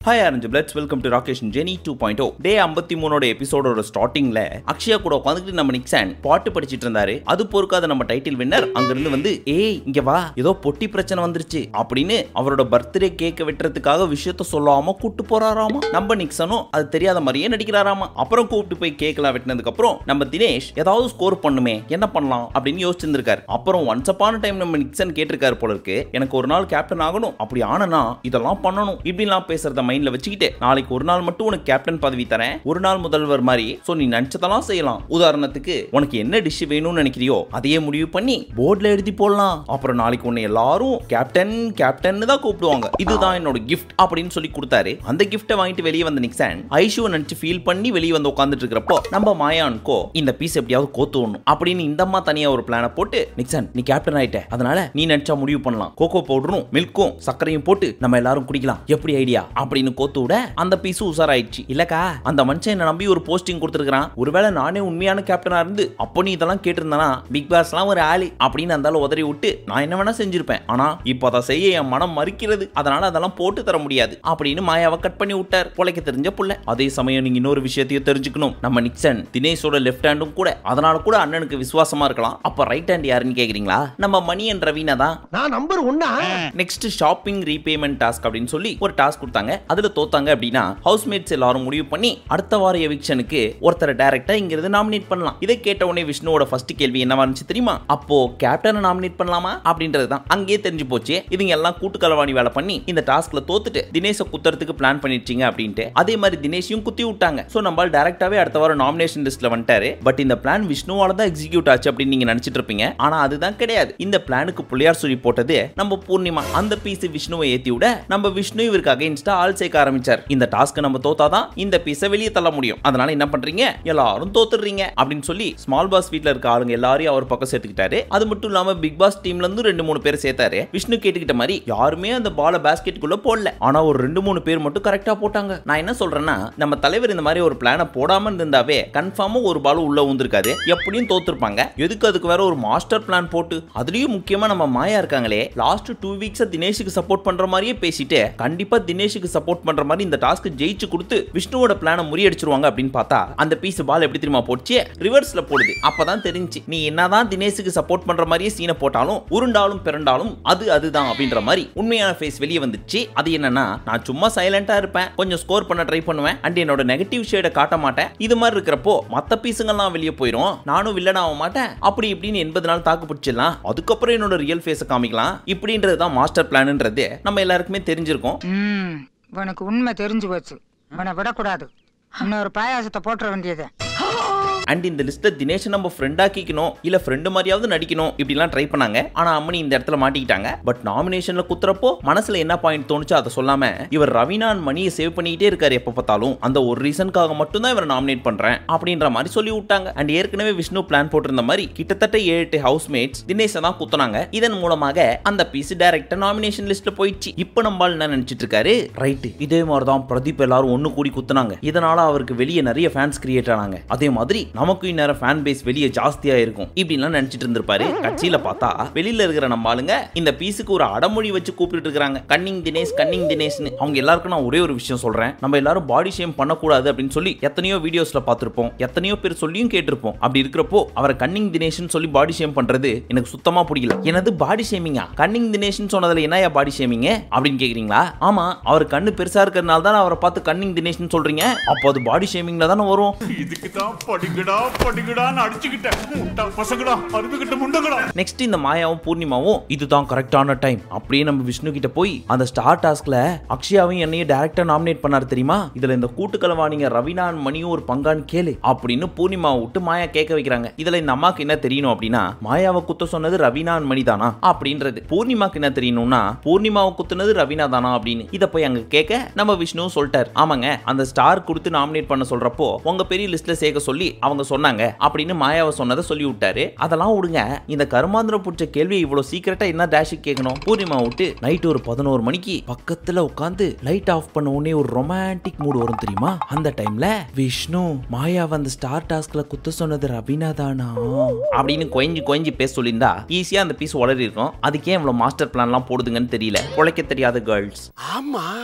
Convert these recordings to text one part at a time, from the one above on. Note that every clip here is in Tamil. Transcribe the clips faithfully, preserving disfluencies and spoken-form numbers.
Hi Orange Bloods, welcome to Rakesh and Jenny two point oh. Day ஐம்பத்தி மூணு ஓட எபிசோடோட ஸ்டார்டிங்ல அக்ஷயா கூட உட்கார்ந்துட்டு நம்ம நிக்சன் பாட்டு படிச்சிட்டு இருந்தாரு. அது பொறுக்காத நம்ம டைட்டில் வின்னர் அங்க இருந்து வந்து ஏய் இங்க வா ஏதோ பொட்டி பிரச்சனை வந்துருச்சு அப்படின்னு அவரோட பர்த்டே கேக்க வெட்டுறதுக்காக விஷயத்த சொல்லாம கூட்டு போறாராமா. நம்ம நிக்சனும் அது தெரியாத மாதிரியே நடிக்கிறாராமா. அப்புறம் கூப்பிட்டு போய் கேக்கலாம் வெட்டினதுக்கு அப்புறம் நம்ம தினேஷ் ஏதாவது ஸ்கோர் பண்ணுமே என்ன பண்ணலாம் அப்படின்னு யோசிச்சிருந்திருக்காரு. அப்புறம் ஒன்ஸ் அப்பான டைம் நம்ம நிக்சன் கேட்டிருக்காரு போல இருக்கு, எனக்கு ஒரு நாள் கேப்டன் ஆகணும், அப்படி ஆனனா இதெல்லாம் பண்ணணும் இப்படிலாம் பேசுறத மைண்ட்ல வச்சுக்கிட்டு நாளைக்கு ஒரு நாள் மட்டும் உனக்கு கேப்டன் பதவி தரேன், ஒரு நாள் முதல்வர் மாதிரி சோ நீ நினைச்சதெல்லாம் செய்யலாம். உதாரணத்துக்கு உனக்கு என்ன டிஷ் வேணும்னு நினைக்கிறியோ அதையே முடிவு பண்ணி போர்ட்ல எழுதி போடலாம். அப்புறம் நாளைக்கு உன்னை எல்லாரும் கேப்டன் கேப்டன் தான் கூப்பிடுவாங்க, இதுதான் என்னோட கிஃப்ட் அப்படின்னு சொல்லி கொடுத்தாரு. அந்த கிஃப்ட்டை வாங்கிட்டு வெளியே வந்த நிக்சன் ஐஷுவை நினைச்சு ஃபீல் பண்ணி வெளியே வந்து உட்கார்ந்துட்டு இருக்கிறப்போ நம்ம மாயானுக்கோ இந்த பீஸ் எப்படியாவது கோத்துணும் அப்படின்னு இந்த அம்மா தனியா ஒரு பிளான போட்டு நிக்சன் நீ கேப்டன் ஆயிட்ட, அதனால நீ நினைச்சா முடிவு பண்ணலாம், கோகோ பவுடரும் மில்க்கும் சர்க்கரையும் போட்டு நம்ம எல்லாரும் குடிக்கலாம், எப்படி ஐடியா அப்படின்னு கோத்து விட அந்த பீஸ் உசாராயிடுச்சு. இல்லக்கா அந்த மனுஷன் என்ன நம்பி ஒரு போஸ்டிங் கொடுத்திருக்கான், ஒருவேளை நானே உண்மையான கேப்டனா இருந்து அப்போ நீ இதெல்லாம் கேட்டிருந்தானா பிக் பாஸ்லாம் ஒரு ஆளி அப்படின்னு அந்த உதறி விட்டு நான் என்ன வேணா செஞ்சிருப்பேன், ஆனா இப்போ அதை செய்ய என் மனம் மறுக்கிறது, அதனால அதெல்லாம் போட்டு தர முடியாது அப்படின்னு மாயாவை கட் பண்ணி விட்டார். பொழைக்க தெரிஞ்ச புள்ள. அதே சமயம் நீங்க இன்னொரு விஷயத்தையும் தெரிஞ்சுக்கணும், நம்ம நிக்சன் தினேஷோட லெஃப்ட் ஹேண்டும் கூட, அதனால கூட அண்ணனுக்கு விசுவாசமா இருக்கலாம். அப்ப ரைட் ஹேண்ட் யாருன்னு கேக்குறீங்களா, நம்ம மணி என்ற ரவீனா தான். நான் நம்பர் ஒன்னா. நெக்ஸ்ட் ஷாப்பிங் ரீபேமெண்ட் டாஸ்க் அப்படின்னு சொல்லி ஒரு டாஸ்க் கொடுத்தாங்க. அதுல தோத்தாங்க அப்படின்னா ஹவுஸ்மேட்ஸ் எல்லாரும் முடிவு பண்ணி அடுத்த வார எவிக்ஷனுக்கு ஒருத்தரை டைரக்டா இங்க இருந்து நாமினேட் பண்ணலாம். இதை கேட்ட உடனே விஷ்ணுவோட ஃபர்ஸ்ட் கேள்வி என்னவா இருந்துச்சு தெரியுமா, அப்போ கேப்டனை நாமினேட் பண்ணலாமா அப்படின்றது தான். அங்கேயே தெரிஞ்சு போச்சு இதுங்க எல்லாம் கூட்டு கலவாணி வேலை பண்ணி இந்த டாஸ்க்ல தோத்துட்டு தினேஷை குத்துறதுக்கு பிளான் பண்ணிட்டீங்க அப்படின்ட்டு. அதே மாதிரி தினேஷையும் குத்தி விட்டாங்க. சோ நம்ம டைரக்டாவே அடுத்த வாரம் நாமினேஷன் லிஸ்ட்ல வந்துட்டாரு. பட் இந்த பிளான் விஷ்ணுவால தான் எக்ஸிக்யூட் ஆச்சு அப்படின்னு நீங்க நினைச்சிட்டு இருப்பீங்க, ஆனா அதுதான் கிடையாது. இந்த பிளானுக்கு புள்ளியார் சொல்லி போட்டது நம்ம பூர்ணிமா. அந்த பீஸ் விஷ்ணுவை ஏத்தி விட நம்ம விஷ்ணு இவருக்கு அகைன்ஸ்டா ஆள் சேர்க்க ஆரம்பிச்சார். இந்த டாஸ்க் நம்ம தோத்தாதான் இந்த பீஸை வெளியே தள்ள முடியும், அதனால என்ன பண்றீங்க எல்லாரும் தோத்துறீங்க அப்படின்னு சொல்லி ஸ்மால் பாஸ் வீட்ல இருக்க ஆளுங்க எல்லாரையும் அவர் பக்கம் சேர்த்துக்கிட்டாரு. அது மட்டும் இல்லாம பிக் பாஸ் டீம்ல இருந்து ரெண்டு மூணு பேர் சேர்த்தாரு. விஷ்ணு கேட்டுக்கிட்ட மாதிரி யாருமே அந்த பால பாஸ்கெட்டுக்குள்ள போடல, ஆனா ஒரு ரெண்டு மூணு பேர் மட்டும் கரெக்டா போட்டாங்க. நான் என்ன சொல்றேன்னா நம்ம தலைவர் இந்த மாதிரி ஒரு பிளான போடாம இருந்தாவே கன்ஃபார்மா ஒரு பால் உள்ள ஊந்திருக்காது, எப்படியும் தோத்துருப்பாங்க. எதுக்கு அதுக்கு வேற ஒரு மாஸ்டர் பிளான் போட்டு, அதுலயும் முக்கியமா நம்ம மாயா இருக்காங்களே லாஸ்ட் டூ வீக்ஸ் தினேஷுக்கு சப்போர்ட் பண்ற மாதிரியே பேசிட்டு கண்டிப்பா தினேஷுக்கு சப்போர்ட் பண்ற மாதிரி இந்த டாஸ்க் ஜெயிச்சு கொடுத்து விஷ்ணுவோட பிளானை முறியடிச்சிருவாங்க அப்படின்னு பார்த்தா அந்த பீஸ் பால் எப்படி தெரியுமா போச்சு, ரிவர்ஸ்ல போடுது. அப்பதான் தெரிஞ்சு நீ என்னதான் தினேஷுக்கு சப்போர்ட் பண்ற மாதிரியே சீனை போட்டாலும் உருண்டாலும் பிறண்டாலும் அது அதுதான் அப்படின்ற மாதிரி உண்மையான ஃபேஸ் வெளியே வந்துச்சு. அது என்னன்னா நான் சும்மா சைலண்டா இருப்பேன், கொஞ்சம் ஸ்கோர் பண்ண ட்ரை பண்ணுவேன் அண்ட் என்னோட நெகட்டிவ் ஷேடை காட்ட மாட்டேன், இது மாதிரி இருக்கிறப்போ மத்த பீஸுங்கெல்லாம் வெளியே போயிடும், நானும் வில்லன் ஆக மாட்டேன், அப்படி இப்படின்னு எண்பது நாள் தாக்கு பிடிச்சிடலாம், அதுக்கப்புறம் என்னோட ரியல் ஃபேஸை காமிக்கலாம், இப்படின்றது தான் மாஸ்டர் பிளான்ன்றது நம்ம எல்லாருக்குமே தெரிஞ்சிருக்கும். உனக்கு உண்மை தெரிஞ்சு போச்சு, உன்னை விடக்கூடாது, இன்னொரு பாயாசத்தை போட்டுற வேண்டியது. அண்ட் இந்த லிஸ்ட்ல தினேஷ் நம்ம ஃப்ரெண்ட் ஆக்கிக்கணும் இல்ல ஃப்ரெண்ட் மாதிரியாவது நடிக்கணும் இப்படிலாம் ட்ரை பண்ணாங்க. ஆனா அம்மனி இந்த இடத்துல மாட்டிக்கிட்டாங்க. பட் நாமினேஷன்ல குத்துறப்போ மனசுல என்ன பாயிண்ட் தோணுச்சோ அதை சொல்லாம இவர் ரவீனான் மணியை சேவ் பண்ணிக்கிட்டே இருக்காரு எப்ப பார்த்தாலும், அந்த ஒரு ரீசனுக்காக மட்டும் தான் இவரை நாமினேட் பண்றேன் அப்படின்ற மாதிரி சொல்லி விட்டாங்க. அண்ட் ஏற்கனவே விஷ்ணு பிளான் போட்டிருந்த மாதிரி கிட்டத்தட்ட ஏழு எட்டு ஹவுஸ்மேட்ஸ் தினேஷை தான் குத்துனாங்க. இதன் மூலமாக அந்த பீஸ் டைரக்டா நாமினேஷன் லிஸ்ட்ல போயிடுச்சு. இப்போ நம்ம என்ன நினைச்சிட்டு இருக்காரு, ரைட் இதே மாதிரி தான் பிரதீப் எல்லாரும் ஒன்னு கூடி குத்துனாங்க, இதனால அவருக்கு வெளியே நிறைய ஃபேன்ஸ் கிரியேட் ஆனாங்க, அதே மாதிரி நமக்கு இன்னும் ஃபேன் பேஸ் வெளியே ஜாஸ்தியா இருக்கும் இப்படிலாம் நினைச்சிட்டு இருந்திருப்பாரு. கட்சியில பார்த்தா வெளியில இருக்கிற நம்ம ஆளுங்க இந்த பீஸுக்கு ஒரு அடமொழி வச்சு கூப்பிட்டு இருக்காங்க, கன்னிங் தினேஷ் கன்னிங் தினேஷ்னு. அவங்க எல்லாருக்கும் நான் ஒரே ஒரு விஷயம் சொல்றேன், நம்ம எல்லாரும் பாடி ஷேம் பண்ணக்கூடாது அப்படின்னு சொல்லி எத்தனையோ வீடியோஸ்ல பார்த்திருப்போம், எத்தனையோ பேர் சொல்லியும் கேட்டிருப்போம். அப்படி இருக்கிறப்போ அவரை கன்னிங் தினேஷ்னு சொல்லி பாடி ஷேம் பண்றது எனக்கு சுத்தமா பிடிக்கல. எனது பாடி ஷேமிங்கா, கன்னிங் தினேஷ்னு சொன்னதுல என்ன பாடி ஷேமிங் அப்படின்னு கேக்குறீங்களா? ஆமா அவர் கண்ணு பெருசா இருக்கிறதுனால தான் அவரை பார்த்து கன்னிங் தினேஷ்னு சொல்றீங்க, அப்போ அது பாடி ஷேமிங்ல தானே வரும். இதுக்கு தான் படிங்கடா படிங்கடான்னு அடிச்சுக்கிட்டேன் முட்டா பசங்கடா அறுதுகிட்ட முண்டங்கடா. நெக்ஸ்ட் இந்த மாயாவும் பூர்ணிமாவும் இதுதான் கரெக்டான டைம் அப்படியே நம்ம விஷ்ணு கிட்ட போய் அந்த ஸ்டார் டாஸ்க்ல அக்ஷயாவையும் என்னையும் டைரக்டா நாமினேட் பண்ணாரு தெரியுமா, இதுல இந்த கூட்டுக்கலவாணிங்க ரவீனான் மணியும் ஒரு பங்கான்னு கேளு அப்படின்னு பூர்ணிமாவை விட்டு மாயா கேட்க வைக்கிறாங்க. இதுல இந்த அம்மாக்கு என்ன தெரியணும் அப்படின்னா மாயாவை குத்த சொன்னது ரவீனான் மணி தானா அப்படின்றது, பூர்ணிமாக்கு என்ன தெரியணும்னா பூர்ணிமாவை குத்துனது ரவீனா தானா அப்படின்னு. இத போய் அங்க கேட்க நம்ம விஷ்ணு சொல்லிட்டார், ஆமாங்க அந்த ஸ்டார் கொடுத்து நாமினேட் பண்ண சொல்றப்போ உங்க பெரிய லிஸ்ட்ல சேர்க்க சொல்லி அவங்க சொன்னாங்க அப்படின்னு மாயாவை சொன்னதை சொல்லி விட்டாரு. அதெல்லாம் விடுங்க, இந்த கருமாந்திரம் பிடிச்ச கேள்வி இவ்வளவு சீக்கிரட்டா என்ன டேஷ் கேட்கணும். பூர்ணிமா விட்டு நைட் ஒரு பதினோரு மணிக்கு பக்கத்துல உட்காந்து லைட் ஆஃப் பண்ண உடனே ஒரு ரொமான்டிக் மூட் வரும் தெரியுமா, அந்த டைம்ல விஷ்ணு மாயா வந்து ஸ்டார் டாஸ்க்ல குத்த சொன்னது ரவீனா தானா அப்படின்னு கொஞ்சி கொஞ்சி பேச சொல்லியிருந்தா ஈஸியா அந்த பீஸ் உளறி இருக்கும். அதுக்கே இவ்வளவு மாஸ்டர் பிளான் எல்லாம் போடுதுங்கன்னு தெரியல, உழைக்க தெரியாத கேர்ள்ஸ். ஆமா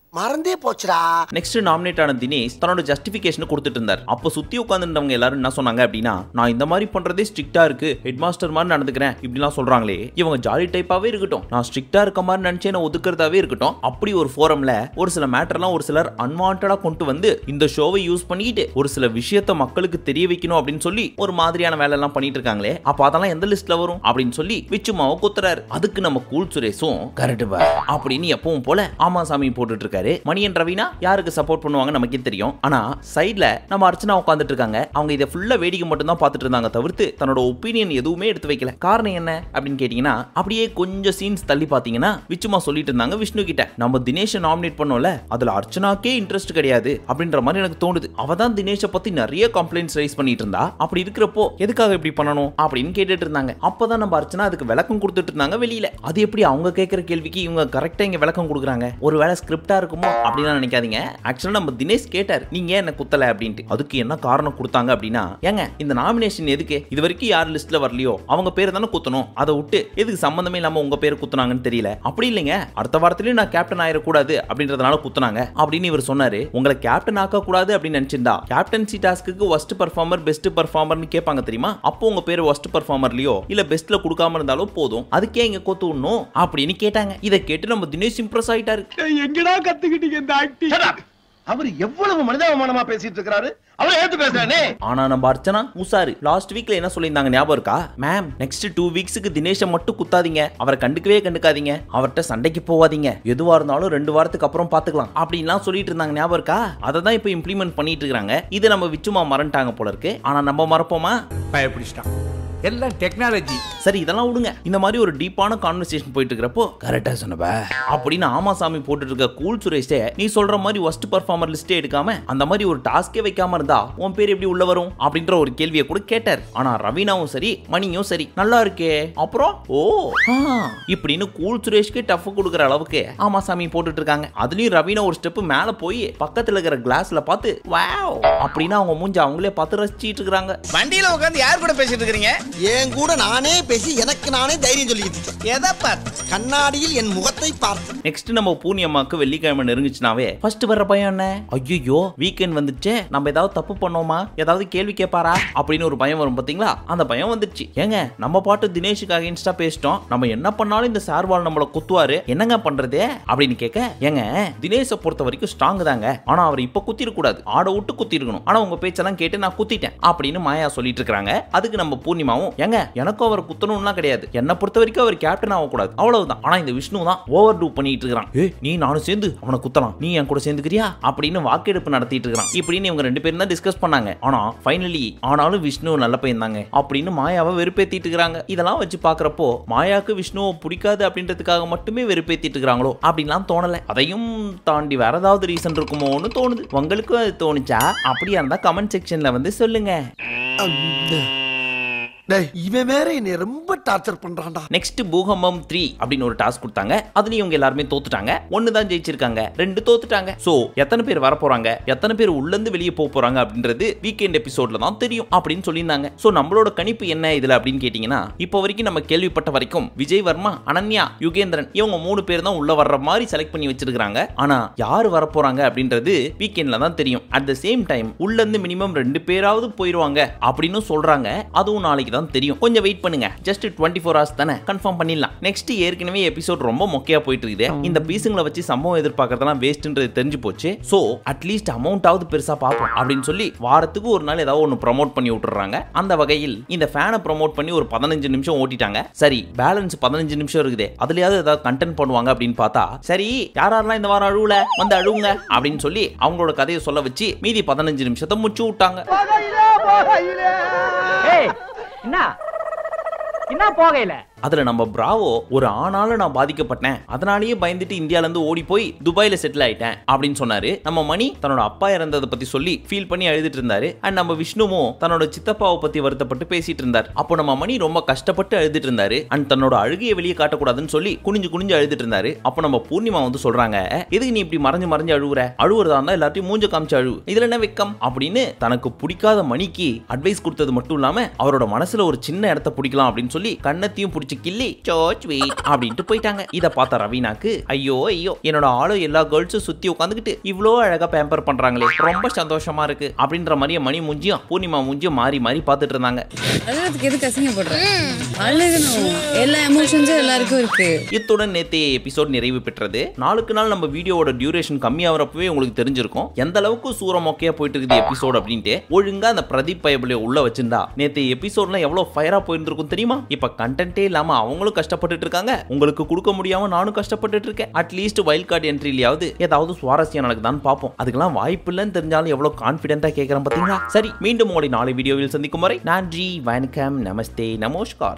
மறந்தே போச்சுடா. நெக்ஸ்ட் நாமினேட் ஆன தினேஷ் தன்னோட ஜஸ்டிபிகேஷன் கொடுத்துட்டு இருந்தார். அப்போ சுத்தி உட்கார்ந்துட்டவங்க எல்லாரும் என்ன சொன்னாங்க அப்படின்னா, நான் இந்த மாதிரி பண்றதே ஸ்ட்ரிக்ட்டா இருக்கு, ஹெட் மாஸ்டர் மாதிரி நடந்துக்கிறேன் இப்படிலாம் சொல்றாங்களே, இவங்க ஜாலி டைப்பாவே இருக்கட்டும், நான் ஸ்ட்ரிக்ட்டா இருக்க மாதிரி நினைச்சே நான் ஒதுக்குறதாவே இருக்கட்டும். அப்படி ஒரு ஃபோரம்ல ஒரு சில மேட்டர்லாம் ஒரு சிலர் அன்வான்டடா கொண்டு வந்து இந்த ஷோவை யூஸ் பண்ணிட்டு ஒரு சில விஷயத்தை மக்களுக்கு தெரிய வைக்கணும் அப்படின்னு சொல்லி ஒரு மாதிரியான வேலை எல்லாம் பண்ணிட்டு இருக்காங்களே, அப்ப அதெல்லாம் எந்த லிஸ்ட்ல வரும் அப்படின்னு சொல்லி விச்சுமாவை குத்துறாரு. அதுக்கு நம்ம கூல் சுரேஷும் கரெக்ட் பா அப்படின்னு எப்பவும் போல ஆமா சாமி போட்டுட்டு இருக்காரு. மணியன் ரவினா யாருக்கு சப்போர்ட் பண்ணுவாங்க நமக்கே தெரியும். ஆனா சைடுல நம்ம அர்ச்சனா உட்கார்ந்துட்டு இருக்காங்க. அவங்க இதை ஃபுல்லா வேடிக்கை மட்டும் தான் பார்த்துட்டு இருந்தாங்க தவிர்த்து தன்னோட ஒப்பீனியன் எதுவுமே எடுத்து வைக்கல. காரணம் என்ன அப்படின்னு கேட்டீங்கன்னா, அப்படியே கொஞ்சம் சீன்ஸ் தள்ளி பாத்தீங்கன்னா விச்சுமா சொல்லிட்டு இருந்தாங்க விஷ்ணு கிட்ட, நம்ம தினேஷை நாமினேட் பண்ணோம்ல அதுல அர்ச்சனாக்கே இன்ட்ரெஸ்ட் கிடையாது அப்படின்ற மாதிரி எனக்கு தோணுது. அவ தான் தினேஷை பத்தி நிறைய கம்ப்ளைண்ட்ஸ் ரைஸ் பண்ணிட்டு இருந்தா, அப்படி இருக்கிறப்போ எதுக்காக இப்படி பண்ணணும் அப்படின்னு கேட்டுட்டு இருந்தாங்க. அப்பதான் நம்ம அர்ச்சனா அதுக்கு விளக்கம் கொடுத்துட்டு இருந்தாங்க வெளியில. அது எப்படி அவங்க கேட்கிற கேள்விக்கு இவங்க கரெக்டா இங்க விளக்கம் கொடுக்குறாங்க, ஒருவேளை ஸ்கிரிப்டா இருக்குமோ அப்படிலாம் நினைக்காதீங்க. ஆக்சுவலா நம்ம தினேஷ் கேட்டார் நீங்க என்ன குத்தல அப்படின்ட்டு. அதுக்கு என்ன காரணம் கொடுத்தாங்க அப்படின்னா, ஏங்க இந்த நாமினேஷன் எதுக்கு, இது வரைக்கும் யார் லிஸ்ட்ல வரலையோ அவங்க பேர் தானே குத்தணும், அதை விட்டு எதுக்கு சம்பந்தமே இல்லாம உங்க பேர் குத்துனாங்கன்னு தெரியல. அப்படி இல்லைங்க, அடுத்த வாரத்திலயும் நான் கேப்டன் ஆயிடக்கூடாது அப்படின்றதுனால குத்துனாங்க அப்படின்னு இவர் சொன்னாரு. உங்களை கேப்டன் ஆக்க கூடாது அப்படின்னு நினைச்சிருந்தா கேப்டன்சி டாஸ்க்கு ஒஸ்ட் பர்ஃபார்மர் பெஸ்ட் பர்ஃபார்மர்னு கேட்பாங்க தெரியுமா, அப்போ உங்க பேர் ஒஸ்ட் பர்ஃபார்மர்லயோ இல்ல பெஸ்ட்ல கொடுக்காம இருந்தாலும் போதும், அதுக்கே இங்க கொத்து விடணும் அப்படின்னு கேட்டாங்க. இதை கேட்டு நம்ம தினேஷ் இம்ப்ரெஸ் ஆயிட்டாரு. எங்கடா கத்துக்கிட்டீங்க இந்த ஆக்டிங்? அவர் எவ்வளவு மனிதாபிமானமா பேசிட்டு இருக்காரு, அவரை ஏத்து பேசுறானே. ஆனா நம்ம அர்ச்சனா உசாரு லாஸ்ட் வீக்ல என்ன சொல்லியிருந்தாங்க ஞாபகம் இருக்கா, மேம் நெக்ஸ்ட் டூ வீக்ஸ்க்கு தினேஷை மட்டும் குத்தாதீங்க, அவரை கண்டுக்கவே கண்டுக்காதீங்க, அவர்கிட்ட சண்டைக்கு போவாதீங்க, எதுவா இருந்தாலும் ரெண்டு வாரத்துக்கு அப்புறம் பாத்துக்கலாம் அப்படின்லாம் சொல்லிட்டு இருந்தாங்க ஞாபகம் இருக்கா. அதை தான் இப்போ இம்ப்ளிமெண்ட் பண்ணிட்டு இருக்காங்க. இது நம்ம விச்சுமா மறந்துட்டாங்க போல இருக்கு. ஆனா நம்ம மறப்போமா, பயப்பிடிச்சிட்டான், எல்லாம் டெக்னாலஜி. சரி இதெல்லாம் விடுங்க. இந்த மாதிரி ஒரு டீப்பான கான்வர்சேஷன் போயிட்டு இருக்கிறப்போ கரெக்டா சொன்னபா அப்படின்னு ஆமாசாமி போட்டுட்டு இருக்க கூல் சுரேஷே, நீ சொல்ற மாதிரி ஒஸ்ட் பர்ஃபார்மர் லிஸ்டே எடுக்காம அந்த மாதிரி ஒரு டாஸ்கே வைக்காம இருந்தா உன் பேர் எப்படி உள்ள வரும் அப்படின்ற ஒரு கேள்வியை கூட கேட்டார். ஆனா ரவீனாவும் சரி மணியும் சரி நல்லா இருக்கே அப்புறம் ஓ இப்படின்னு கூல் சுரேஷ்க்கு டஃப் கொடுக்குற அளவுக்கு ஆமாசாமி போட்டுட்டு இருக்காங்க. அதுலயும் ரவீனா ஒரு ஸ்டெப் மேல போய் பக்கத்துல இருக்கிற கிளாஸ்ல பார்த்து வாவ் அப்படின்னு அவங்க மூஞ்ச அவங்களே பார்த்து ரசிச்சிட்டு இருக்காங்க. வண்டியில உட்கார்ந்து யார் கூட பேசிட்டு இருக்கீங்க? என் கூட நானே பேசி எனக்கு நானே தைரியம் சொல்லிக்கிட்டு இருக்கேன். எதை பார்த்து? கண்ணாடியில் என் முகத்தை பார்த்து. நெக்ஸ்ட் நம்ம பூனி அம்மாக்கு வெள்ளிக்கிழமை நெருங்கிச்சுனாவே ஃபர்ஸ்ட் வர்ற பயம் என்ன, ஐயோ வீக்கெண்ட் வந்துச்சே நம்ம ஏதாவது தப்பு பண்ணோமா, ஏதாவது கேள்வி கேட்பாரா அப்படின்னு ஒரு பயம் வரும் பாத்தீங்களா, அந்த பயம் வந்துச்சு. ஏங்க நம்ம பாட்டு தினேஷுக்கு அகைன்ஸ்டா பேசிட்டோம், நம்ம என்ன பண்ணாலும் இந்த சார்வால் நம்மள குத்துவாரு, என்னங்க பண்றது அப்படின்னு கேட்க, ஏங்க தினேஷை பொறுத்த வரைக்கும் ஸ்ட்ராங் தாங்க, ஆனா அவர் இப்ப குத்திர கூடாது, ஆட விட்டு குத்தி இருக்கணும், ஆனா உங்க பேச்செல்லாம் கேட்டு நான் குத்திட்டேன் அப்படின்னு மாயா சொல்லிட்டு இருக்காங்க. அதுக்கு நம்ம பூர்ணிமாவும், ஏங்க எனக்கும் அவர் குத்தணும்லாம் கிடையாது, என்ன பொறுத்த வரைக்கும் அவர் கேப்டன் ஆகக்கூடாது அவ்வளவுதான், ஆனா இந்த விஷ்ணு தான் ஓவர் டூ பண்ணிட்டு இருக்கான், ஏ நீ நானும் சேர்ந்து அவனை குத்தலாம், நீ என் கூட சேர்ந்துக்கிறியா அப்படின்னு வாக்கெடுப்பு நடத்திட்டு இருக்கான். இப்படின்னு இவங்க ரெண்டு பேரும் தான் டிஸ்கஸ் பண்ணாங்க. ஆனா ஃபைனலி ஆனாலும் விஷ்ணு நல்ல பையன் தாங்க அப்படின்னு மாயாவை வெறுப்பேத்திட்டு இருக்காங்க. இதெல்லாம் வச்சு பாக்குறப்போ மாயாக்கு விஷ்ணுவை பிடிக்காது அப்படின்றதுக்காக மட்டுமே வெறுப்பேத்திட்டு இருக்காங்களோ அப்படின்லாம் தோணல. அதையும் தாண்டி வேற ஏதாவது ரீசன் இருக்குமோன்னு தோணுது. உங்களுக்கு அது தோணுச்சா? அப்படியா இருந்தா கமெண்ட் செக்ஷன்ல வந்து சொல்லுங்க. இவன் வேற என்னை ரொம்ப டார்ச்சர் பண்றான்டா. நெக்ஸ்ட் பூகம்பம் த்ரீ அப்படின்னு ஒரு டாஸ்க் கொடுத்தாங்க. அதுலயும் இவங்க எல்லாருமே தோத்துட்டாங்க. ஒன்னு தான் ஜெயிச்சிருக்காங்க, ரெண்டு தோத்துட்டாங்க. சோ எத்தனை பேர் வர போறாங்க, எத்தனை பேர் உள்ள இருந்து வெளியே போக போறாங்க அப்படின்றது வீக்கெண்ட் எபிசோட்ல தான் தெரியும் அப்படின்னு சொல்லியிருந்தாங்க. சோ நம்மளோட கணிப்பு என்ன இதுல அப்படின்னு கேட்டீங்கன்னா, இப்போ வரைக்கும் நம்ம கேள்விப்பட்ட வரைக்கும் விஜய் வர்மா, அனன்யா, யுகேந்திரன் இவங்க மூணு பேர் தான் உள்ள வர்ற மாதிரி செலக்ட் பண்ணி வச்சிருக்காங்க. ஆனா யாரு வர போறாங்க அப்படின்றது வீக்கெண்ட்ல தான் தெரியும். அட் த சேம் டைம் உள்ள இருந்து மினிமம் ரெண்டு பேராவது போயிருவாங்க அப்படின்னு சொல்றாங்க. அதுவும் நாளைக்கு தெரியும். கொஞ்சம் வெயிட் பண்ணுங்க. ஜஸ்ட் டுவெண்ட்டி ஃபோர் ஹவர்ஸ் தானே, கன்ஃபார்ம் பண்ணிடலாம். நெக்ஸ்ட் ஏற்கனவே எபிசோட் ரொம்ப மொக்கையா போயிட்டு இருக்குது. இந்த பீஸுங்களை வச்சு சம்பவம் எதிர்பார்க்கறதெல்லாம் வேஸ்ட்ன்றது தெரிஞ்சு போச்சு. சோ அட்லீஸ்ட் அமௌண்டாவது பெருசா பார்ப்போம் அப்படின்னு சொல்லி வாரத்துக்கு ஒரு நாள் ஏதாவது ஒன்று ப்ரமோட் பண்ணி விட்டுறாங்க. அந்த வகையில் இந்த ஃபேனை ப்ரமோட் பண்ணி ஒரு பதினஞ்சு நிமிஷம் ஓட்டிட்டாங்க. சரி பேலன்ஸ் பதினஞ்சு நிமிஷம் இருக்குது, அதுலயாவது ஏதாவது கண்டென்ட் பண்ணுவாங்க அப்படின்னு பார்த்தா, சரி யாரெல்லாம் இந்த வாரம் அழுவல வந்து அழுவுங்க அப்படின்னு சொல்லி அவங்களோட கதையை சொல்ல வச்சு மீதி பதினஞ்சு நிமிஷத்தை முச்சு விட்டாங்க. என்ன என்ன போகையில அதுல நம்ம பிராவோ ஒரு ஆணால நான் பாதிக்கப்பட்டேன், அதனாலேயே பயந்துட்டு இந்தியால இருந்து ஓடி போய் துபாயில செட்டில் ஆயிட்டேன் அப்படின்னு சொன்னாரு. நம்ம மணி தன்னோட அப்பா இறந்ததை பத்தி சொல்லி ஃபீல் பண்ணி அழுதுட்டு இருந்தாரு. அண்ட் நம்ம விஷ்ணுவும் தன்னோட சித்தப்பாவை பத்தி வருத்தப்பட்டு பேசிட்டு இருந்தார். அப்போ நம்ம மணி ரொம்ப கஷ்டப்பட்டு அழுதுட்டு இருந்தாரு. அண்ட் தன்னோட அழுகையை வெளியே காட்டக்கூடாதுன்னு சொல்லி குனிஞ்சு குனிஞ்சு அழுதுட்டு இருந்தாரு. அப்போ நம்ம பூர்ணிமா வந்து சொல்றாங்க, எதுக்கு நீ இப்படி மறைஞ்சு மறைஞ்சு அழுவுற, அழுவுறதா இருந்தா எல்லாத்தையும் மூஞ்ச காமிச்சு அழுவு, இதுல என்ன வெக்கம் அப்படின்னு தனக்கு பிடிக்காத மணிக்கு அட்வைஸ் கொடுத்தது மட்டும் இல்லாம அவரோட மனசுல ஒரு சின்ன இடத்த பிடிக்கலாம் அப்படின்னு சொல்லி கண்ணத்தையும் பிடிச்சி பிடிச்சி கிள்ளி சோ ஸ்வீட் அப்படின்ட்டு போயிட்டாங்க. இதை பார்த்த ரவீனாக்கு ஐயோ ஐயோ என்னோட ஆளு எல்லா கேர்ள்ஸும் சுத்தி உட்காந்துக்கிட்டு இவ்வளோ அழகா பேம்பர் பண்றாங்களே, ரொம்ப சந்தோஷமா இருக்கு அப்படின்ற மாதிரியே மணி மூஞ்சியும் பூர்ணிமா மூஞ்சியும் மாறி மாறி பார்த்துட்டு இருந்தாங்க. எல்லா எமோஷன்ஸும் எல்லாருக்கும் இருக்கு. இத்துடன் நேற்றைய எபிசோட் நிறைவு பெற்றது. நாளுக்கு நாள் நம்ம வீடியோவோட டியூரேஷன் கம்மியாகிறப்பவே உங்களுக்கு தெரிஞ்சிருக்கும் எந்த அளவுக்கு சூரமொக்கையா போயிட்டு இருக்குது எபிசோட் அப்படின்ட்டு. ஒழுங்கா அந்த பிரதீப் பைபிளை உள்ள வச்சிருந்தா நேற்றைய எபிசோட்லாம் எவ்வளவு ஃபயரா போயிருந்திருக்கும் தெரியுமா? இப்ப கண்டென்ட்டே இல்லாம அவங்களும் கஷ்டப்பட்டுட்டு இருக்காங்க, உங்களுக்கு கொடுக்க முடியாம நானும் கஷ்டப்பட்டுட்டு இருக்கேன். அட்லீஸ்ட் வைல்ட் கார்டு என்ட்ரிலையாவது ஏதாவது சுவாரஸ்யம் நடக்குதான்னு பார்ப்போம். அதுக்கெல்லாம் வாய்ப்பு இல்லைன்னு தெரிஞ்சாலும் எவ்வளவு கான்பிடென்ட்டா கேட்கறேன் பாத்தீங்களா? சரி, மீண்டும் உங்களை நாளை வீடியோவில் சந்திக்கும் வரை நன்றி, வணக்கம், நமஸ்தே, நமஸ்கார்.